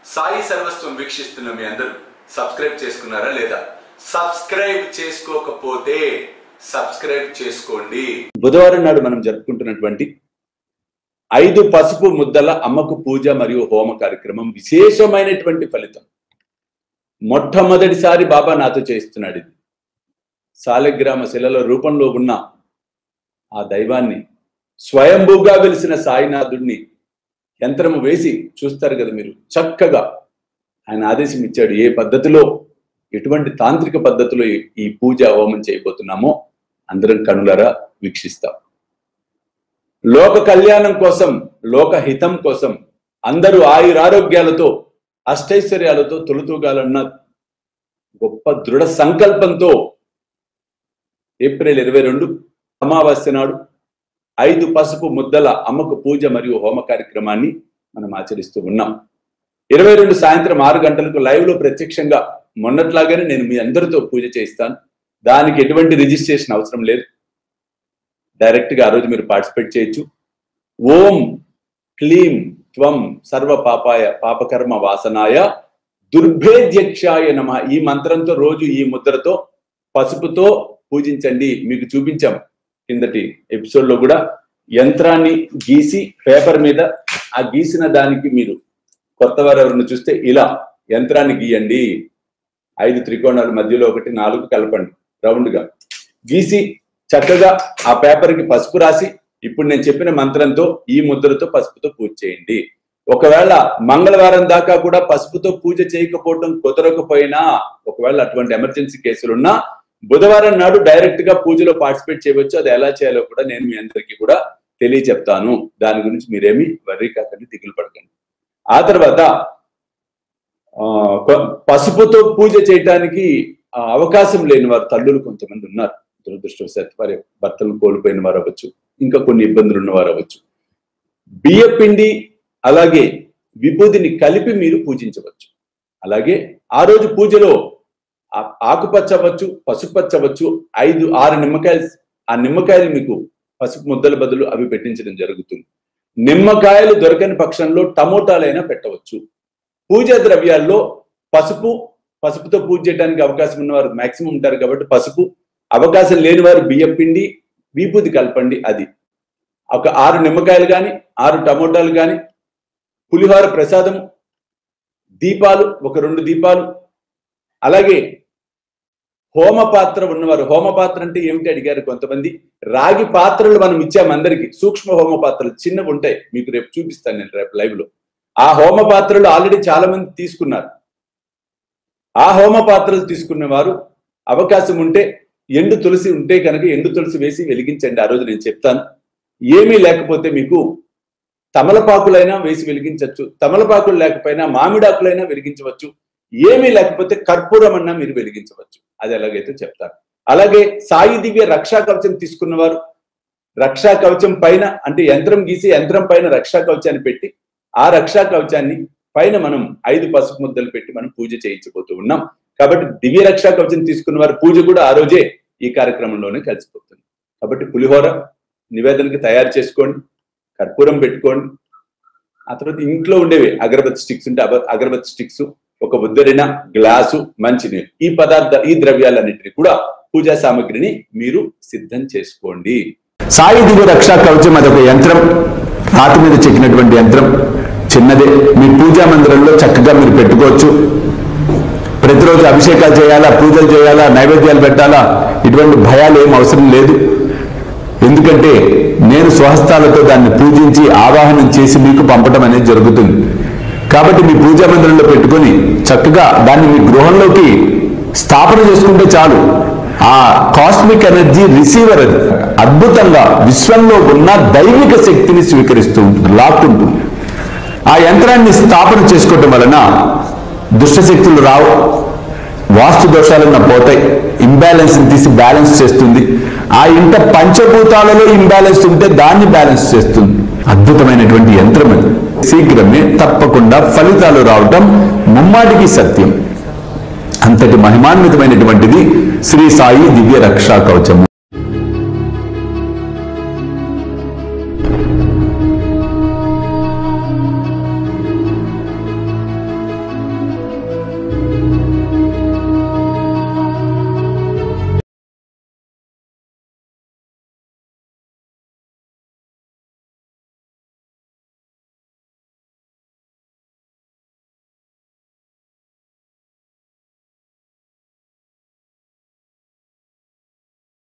సాయి సర్వస్వం వీక్షిస్తున్న మీ అందరూ సబ్స్క్రైబ్ చేసుకున్నారా లేదా? సబ్స్క్రైబ్ చేసుకోకపోతే సబ్స్క్రైబ్ చేసుకోండి. బుధవారం నాడు మనం జరుపుకుంటున్నటువంటి 5 పసుపు ముద్దల అమ్మకు పూజ మరియు హోమ కార్యక్రమం విశేషమైనటువంటి ఫలితం. మొట్టమొదటిసారి బాబా నాతో చేస్తున్నాడు. ఇది సాలగ్రామ శిలల రూపంలో ఉన్న ఆ దైవాన్ని, స్వయంభూగా వెలిసిన సాయినాథుడిని యంత్రము వేసి చూస్తారు కదా మీరు. చక్కగా ఆయన ఆదేశం ఇచ్చాడు ఏ పద్ధతిలో, ఎటువంటి తాంత్రిక పద్ధతిలో ఈ పూజ హోమం చేయబోతున్నామో అందరం కనులారా వీక్షిస్తాం. లోక కళ్యాణం కోసం, లోక హితం కోసం అందరూ ఆయురారోగ్యాలతో అష్టైశ్వర్యాలతో తొలుతూగాలన్న గొప్ప దృఢ సంకల్పంతో ఏప్రిల్ 22 అమావాస్య నాడు 5 పసుపు ముద్దల అమ్మకు పూజ మరియు హోమ కార్యక్రమాన్ని మనం ఆచరిస్తూ ఉన్నాం. 22 సాయంత్రం 6 గంటలకు లైవ్ లో ప్రత్యక్షంగా మొన్నట్లాగానే నేను మీ అందరితో పూజ చేయిస్తాను. దానికి ఎటువంటి రిజిస్ట్రేషన్ అవసరం లేదు. డైరెక్ట్ గా ఆ రోజు మీరు పార్టిసిపేట్ చేయొచ్చు. ఓం క్లీం త్వం సర్వ పాపాయ పాపకర్మ వాసనాయ దుర్భేద్యక్షాయ నమః ఈ మంత్రంతో రోజు ఈ ముద్రతో పసుపుతో పూజించండి. మీకు చూపించాం కిందటి ఎపిసోడ్ లో కూడా. యంత్రాన్ని గీసి పేపర్ మీద ఆ గీసిన దానికి మీరు కొత్త వారు ఎవరిని చూస్తే ఇలా యంత్రాన్ని గీయండి. 5 త్రికోణాల మధ్యలో 1 4 కలపండి. రౌండ్ గా గీసి చక్కగా ఆ పేపర్ కి పసుపు రాసి ఇప్పుడు నేను చెప్పిన మంత్రంతో ఈ ముద్రతో పసుపుతో పూజ చేయండి. ఒకవేళ మంగళవారం దాకా కూడా పసుపుతో పూజ చేయకపోవడం కుదరకపోయినా, ఒకవేళ అటువంటి ఎమర్జెన్సీ కేసులున్నా బుధవారం నాడు డైరెక్ట్ గా పూజలో పార్టిసిపేట్ చేయవచ్చు. అది ఎలా చేయాలో కూడా నేను మీ అందరికీ కూడా తెలియచెప్తాను. దాని గురించి మీరేమి వర్రీ కాకండి, దిగులు పడకండి. ఆ తర్వాత పసుపుతో పూజ చేయటానికి అవకాశం లేని వారు తల్లులు కొంతమంది ఉన్నారు. దురదృష్టవశాత్తు వారి భర్తలను కోల్పోయిన వారు అవ్వచ్చు, ఇంకా కొన్ని ఇబ్బందులు ఉన్నవారు అవ్వచ్చు. బియ్యపిండి అలాగే విభూదిని కలిపి మీరు పూజించవచ్చు. అలాగే ఆ రోజు పూజలో ఆకుపచ్చ అవ్వచ్చు, పసుపచ్చ అవ్వచ్చు, 5-6 నిమ్మకాయలు, ఆ నిమ్మకాయలు మీకు పసుపు ముద్దల బదులు అవి పెట్టించడం జరుగుతుంది. నిమ్మకాయలు దొరకని పక్షంలో టమోటాలైనా పెట్టవచ్చు. పూజా ద్రవ్యాల్లో పసుపుతో పూజ చేయడానికి అవకాశం ఉన్నవారు మాక్సిమం ఉంటారు కాబట్టి పసుపు, అవకాశం లేని వారు బియ్యం పిండి విభూది కలపండి. అది ఒక 6 నిమ్మకాయలు కానీ 6 టమోటాలు కానీ, పులిహోర ప్రసాదం, దీపాలు ఒక 2 దీపాలు. అలాగే హోమపాత్ర ఉన్నవారు, హోమపాత్ర అంటే ఏమిటి అడిగారు కొంతమంది. రాగి పాత్రలు మనం ఇచ్చాము అందరికి, సూక్ష్మ హోమపాత్రలు చిన్నవి ఉంటాయి, మీకు రేపు చూపిస్తాను నేను రేపు లైవ్ లో. ఆ హోమపాత్రలు ఆల్రెడీ చాలా మంది తీసుకున్నారు. ఆ హోమపాత్రలు తీసుకున్న వారు అవకాశం ఉంటే ఎండు తులసి ఉంటే కనుక ఎండు తులసి వేసి వెలిగించండి. ఆ రోజు నేను చెప్తాను. ఏమీ లేకపోతే మీకు తమలపాకులైనా వేసి వెలిగించవచ్చు. తమలపాకులు లేకపోయినా మామిడాకులైనా వెలిగించవచ్చు. ఏమీ లేకపోతే కర్పూరం అన్నా మీరు వెలిగించవచ్చు. అది ఎలాగైతే చెప్తాను. అలాగే సాయి దివ్య రక్షా కవచం తీసుకున్నవారు రక్షా కవచం పైన, అంటే యంత్రం గీసి యంత్రం పైన రక్షా కవచాన్ని పెట్టి ఆ రక్షా కవచాన్ని పైన మనం 5 పసుపు ముద్దలు పెట్టి మనం పూజ చేయించబోతూ ఉన్నాం. కాబట్టి దివ్య రక్షా కవచం తీసుకున్న వారి పూజ కూడా ఆ రోజే ఈ కార్యక్రమంలోనే కలిసిపోతుంది. కాబట్టి పులిహోర నివేదనకి తయారు చేసుకోండి, కర్పూరం పెట్టుకోండి. ఆ తర్వాత ఇంట్లో ఉండేవి అగరబత్తి స్టిక్స్ ఉంటే అగరబత్తి స్టిక్స్, ఒక ఉద్దరిన, గ్లాసు, మంచినీరు, ఈ ద్రవ్యాలన్నింటినీ కూడా పూజా సామగ్రిని మీరు సిద్ధం చేసుకోండి. సాయి దివ్య రక్షా కవచం అదొక యంత్రం, రాతి మీద చెక్కినటువంటి యంత్రం, చిన్నదే. మీ పూజా మందిరంలో చక్కగా మీరు పెట్టుకోవచ్చు. ప్రతిరోజు అభిషేకాలు చేయాలా, పూజలు చేయాలా, నైవేద్యాలు పెట్టాలా, ఇటువంటి భయాలు ఏం అవసరం లేదు. ఎందుకంటే నేను స్వహస్తాలతో దాన్ని పూజించి ఆవాహనం చేసి మీకు పంపడం అనేది జరుగుతుంది. కాబట్టి మీ పూజా మందిరంలో పెట్టుకొని చక్కగా దాన్ని మీ గృహంలోకి స్థాపన చేసుకుంటే చాలు. ఆ కాస్మిక్ ఎనర్జీ రిసీవర్ అది అద్భుతంగా విశ్వంలో ఉన్న దైవిక శక్తిని స్వీకరిస్తూ ఉంటుంది, లాక్కుంటుంది. ఆ యంత్రాన్ని స్థాపన చేసుకోవటం వలన దుష్టశక్తులు రావు, వాస్తు దోషాలన్న పోతాయి, ఇంబ్యాలెన్స్ తీసి బ్యాలెన్స్ చేస్తుంది. ఆ ఇంట పంచభూతాలలో ఇంబ్యాలెన్స్ ఉంటే దాన్ని బ్యాలెన్స్ చేస్తుంది. అద్భుతమైనటువంటి యంత్రం అది. శీఘ్రమే తప్పకుండా ఫలితాలు రావటం ముమ్మాటికి సత్యం. అంతటి మహిమాన్వితమైనటువంటిది శ్రీ సాయి దివ్య రక్షా కవచము.